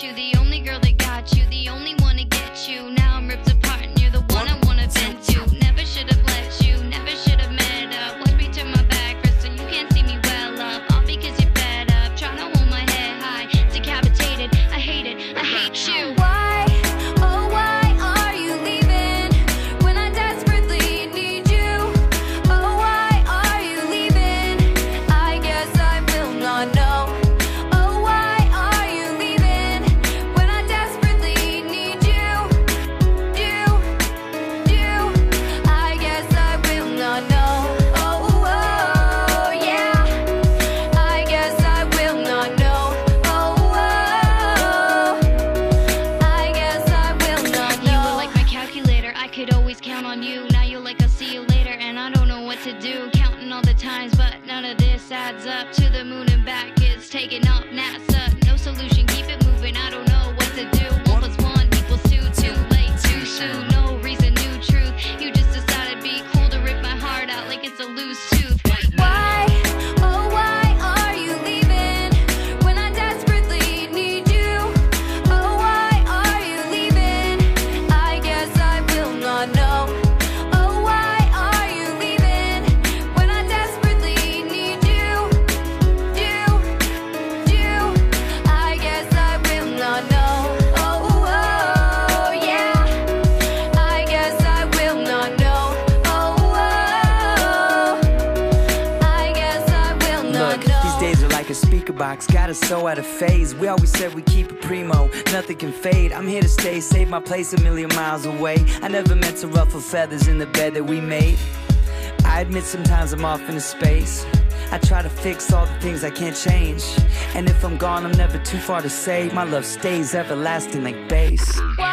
got you, the only girl that got you, the only one to get you. Now I'm ripped apart and you're the one I wanna vent to. Never should have let you, never should have met up. Watch me turn my back, so you can't see me well up. All because you're fed up, trying to hold my head high. Decapitated, I hate it, I hate you. Why, oh why are you leaving when I desperately need you? Oh why are you leaving? I guess I will not know. Oh why are you leaving when I desperately need you? I guess I will not know. Oh, oh yeah, I guess I will not know. Oh, I guess I will not know. You were like my calculator, I could always count on you. Now you're like, I'll see you later, and I don't know what to do. Counting all the times, but none of this adds up. To the moon and back, it's taking up NASA. No solution, keep it moving, I don't know what to do. 1 + 1 = 2, too late, too soon. No reason, new truth. You just decided to be cool to rip my heart out like it's a loose tooth. Why, oh why are you leaving when I desperately need you? Oh why are you leaving? I guess I will not know. Oh why are you leaving when I desperately need you? I guess I will not know. Oh, oh yeah, I guess I will not know. Oh, I guess I will not Look, know. these days are like a speaker box, got us so out of phase. We always said we keep it primo, nothing can fade. I'm here to stay, save my place 1,000,000 miles away. I never meant to ruffle feathers in the bed that we made. I admit sometimes I'm off into space. I try to fix all the things I can't change. And if I'm gone, I'm never too far to say my love stays everlasting like bass. Why